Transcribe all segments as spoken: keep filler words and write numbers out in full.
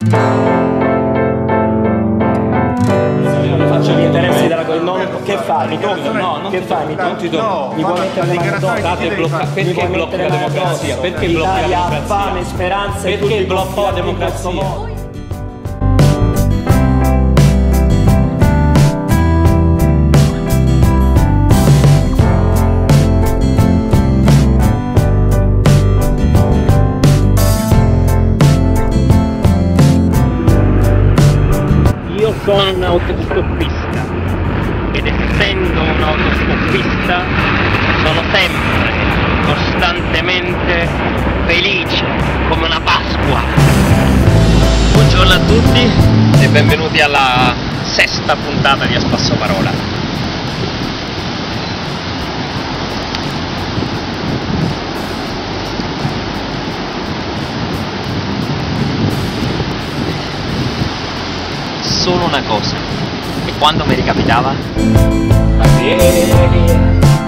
Faccio gli interessi della cosa. Che fai? Mi tocca? No, non che ti fai? Mi tocca. tocca? No, mi vuoi mettere la mano addosso? blocca- perché blocchi la democrazia? Perché blocchi la L'Italia ha democrazia? fame, speranza e Perché tutti blocchi la in questo democrazia? modo. Io sono un autostoppista ed essendo un autostoppista sono sempre, costantemente felice, come una Pasqua. Buongiorno a tutti e benvenuti alla sesta puntata di A Spasso Parola. Solo una cosa, e quando mi ricapitava? Ma vieni via,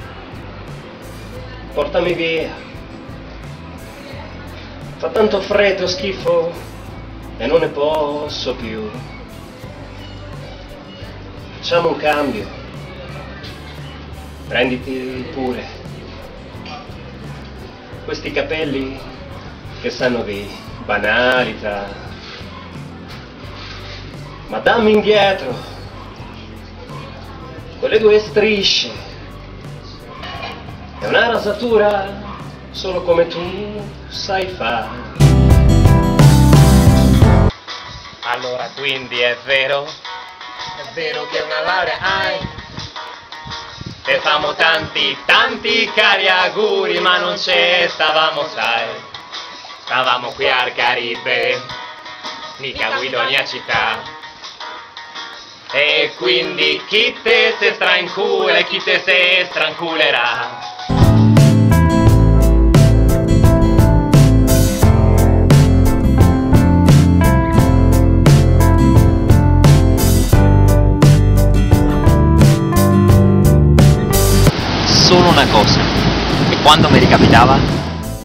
portami via, fa tanto freddo, schifo e non ne posso più. Facciamo un cambio, prenditi pure questi capelli che sanno di banalità. Ma dammi indietro quelle due strisce e una rasatura solo come tu sai fare. Allora quindi è vero, È vero che una laurea hai, te famo tanti, tanti cari auguri, ma non ce stavamo, sai, stavamo qui al Caribe, mica guido ogni città. E quindi chi te se strancula e chi te se stranculerà. Solo una cosa, e quando mi ricapitava?